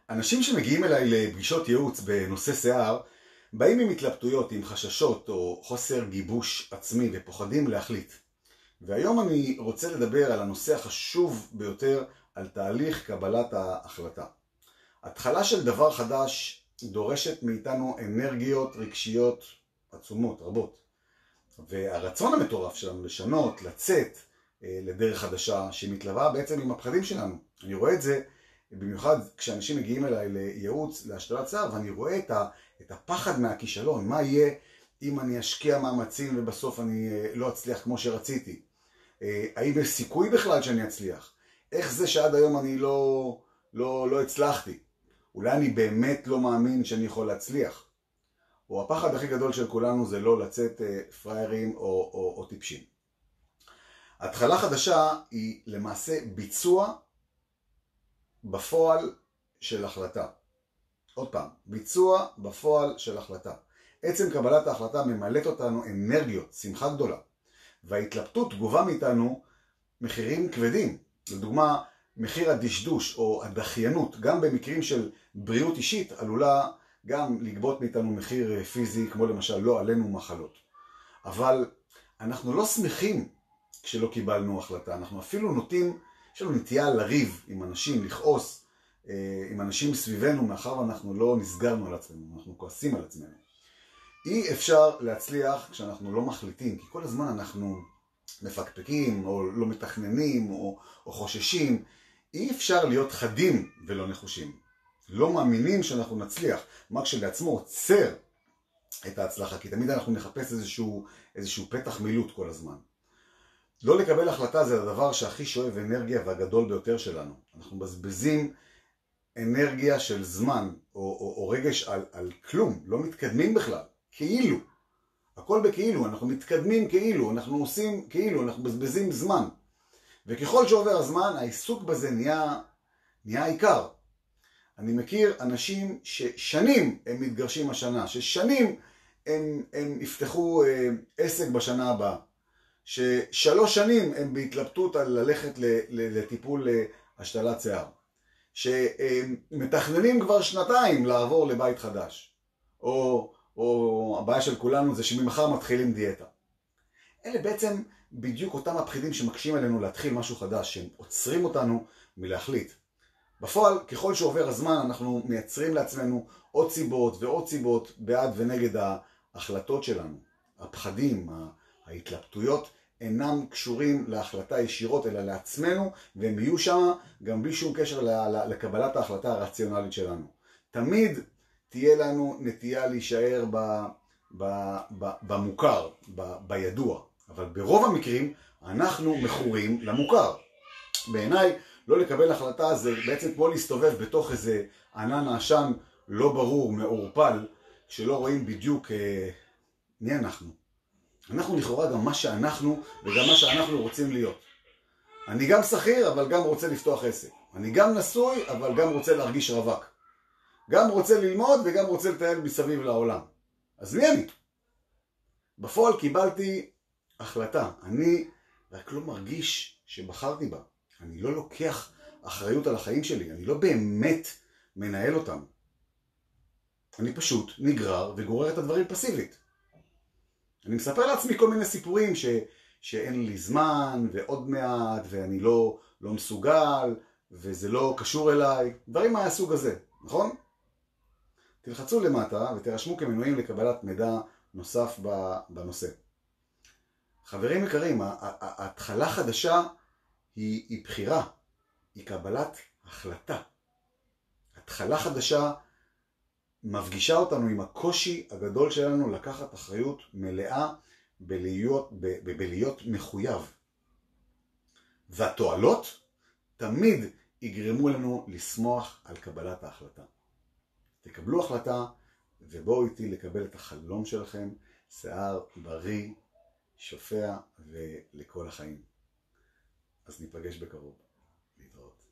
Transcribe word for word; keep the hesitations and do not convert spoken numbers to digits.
אנשים שמגיעים אליי לפגישות ייעוץ בנושא שיער, באים עם התלבטויות, עם חששות או חוסר גיבוש עצמי ופוחדים להחליט. והיום אני רוצה לדבר על הנושא החשוב ביותר, על תהליך קבלת ההחלטה. התחלה של דבר חדש דורשת מאיתנו אנרגיות רגשיות עצומות, רבות. והרצון המטורף שלנו לשנות, לצאת לדרך חדשה שמתלווה בעצם עם הפחדים שלנו. אני רואה את זה במיוחד כשאנשים מגיעים אליי לייעוץ, להשתלת שיער, ואני רואה את, ה, את הפחד מהכישלון. מה יהיה אם אני אשקיע מאמצים ובסוף אני לא אצליח כמו שרציתי? האם יש סיכוי בכלל שאני אצליח? איך זה שעד היום אני לא, לא, לא הצלחתי? אולי אני באמת לא מאמין שאני יכול להצליח? או הפחד הכי גדול של כולנו זה לא לצאת פריירים או, או, או טיפשים. התחלה חדשה היא למעשה ביצוע בפועל של החלטה. עוד פעם, ביצוע בפועל של החלטה. עצם קבלת ההחלטה ממלאת אותנו אנרגיות, שמחה גדולה. וההתלבטות גובה מאיתנו מחירים כבדים. לדוגמה, מחיר הדשדוש או הדחיינות, גם במקרים של בריאות אישית, עלולה גם לגבות מאיתנו מחיר פיזי, כמו למשל לא עלינו מחלות. אבל אנחנו לא שמחים כשלא קיבלנו החלטה. אנחנו אפילו נוטים, יש לנו נטייה לריב עם אנשים, לכעוס עם אנשים סביבנו, מאחר ואנחנו לא נסגרנו על עצמנו, אנחנו כועסים על עצמנו. אי אפשר להצליח כשאנחנו לא מחליטים, כי כל הזמן אנחנו מפקפקים או לא מתכננים או, או חוששים. אי אפשר להיות חדים ולא נחושים. לא מאמינים שאנחנו נצליח. מה כשלעצמו עוצר את ההצלחה, כי תמיד אנחנו נחפש איזשהו, איזשהו פתח מילוט כל הזמן. לא לקבל החלטה זה הדבר שהכי שואב אנרגיה והגדול ביותר שלנו. אנחנו מבזבזים אנרגיה של זמן או, או, או רגש על, על כלום, לא מתקדמים בכלל, כאילו. הכל בכאילו, אנחנו מתקדמים כאילו, אנחנו עושים כאילו, אנחנו מבזבזים זמן. וככל שעובר הזמן, העיסוק בזה נהיה, נהיה העיקר. אני מכיר אנשים ששנים הם מתגרשים השנה, ששנים הם, הם יפתחו אה, עסק בשנה הבאה. ששלוש שנים הם בהתלבטות על ללכת לטיפול להשתלת שיער. שמתכננים כבר שנתיים לעבור לבית חדש. או, או הבעיה של כולנו זה שממחר מתחילים דיאטה. אלה בעצם בדיוק אותם הפחידים שמקשים עלינו להתחיל משהו חדש, שהם עוצרים אותנו מלהחליט. בפועל, ככל שעובר הזמן, אנחנו מייצרים לעצמנו עוד סיבות ועוד סיבות בעד ונגד ההחלטות שלנו. הפחדים, ההתלבטויות, אינם קשורים להחלטה ישירות, אלא לעצמנו, והם יהיו שם גם בלי שום קשר לקבלת ההחלטה הרציונלית שלנו. תמיד תהיה לנו נטייה להישאר ב, ב, ב, במוכר, ב, בידוע. אבל ברוב המקרים אנחנו מכורים למוכר. בעיניי, לא לקבל החלטה זה בעצם כמו להסתובב בתוך איזה ענן עשן לא ברור, מעורפל, שלא רואים בדיוק אה, מי אנחנו. אנחנו לכאורה גם מה שאנחנו וגם מה שאנחנו רוצים להיות. אני גם שכיר אבל גם רוצה לפתוח עסק. אני גם נשוי אבל גם רוצה להרגיש רווק. גם רוצה ללמוד וגם רוצה לטייל מסביב לעולם. אז מי אני? בפועל קיבלתי החלטה. אני רק לא מרגיש שבחרתי בה. אני לא לוקח אחריות על החיים שלי. אני לא באמת מנהל אותם. אני פשוט נגרר וגורר את הדברים פסיבית. אני מספר לעצמי כל מיני סיפורים ש, שאין לי זמן ועוד מעט ואני לא, לא מסוגל וזה לא קשור אליי. דברים מהסוג הזה, נכון? תלחצו למטה ותרשמו כמנויים לקבלת מידע נוסף בנושא. חברים יקרים, ההתחלה חדשה היא, היא בחירה, היא קבלת החלטה. התחלה חדשה מפגישה אותנו עם הקושי הגדול שלנו לקחת אחריות מלאה בלהיות, ב, בלהיות מחויב. והתועלות תמיד יגרמו לנו לשמוח על קבלת ההחלטה. תקבלו החלטה ובואו איתי לקבל את החלום שלכם, שיער בריא, שופע ולכל החיים. אז ניפגש בקרוב. להתראות.